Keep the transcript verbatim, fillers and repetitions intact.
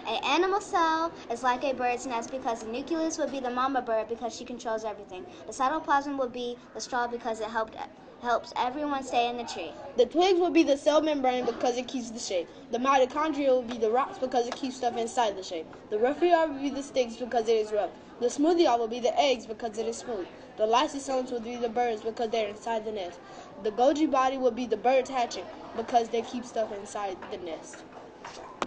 An animal cell is like a bird's nest because the nucleus would be the mama bird because she controls everything. The cytoplasm would be the straw because it helped helps everyone stay in the tree. The twigs will be the cell membrane because it keeps the shape. The mitochondria will be the rocks because it keeps stuff inside the shape. The roughy yard will be the sticks because it is rough. The smooth yard will be the eggs because it is smooth. The lysosomes will be the birds because they're inside the nest. The Golgi body will be the birds hatching because they keep stuff inside the nest.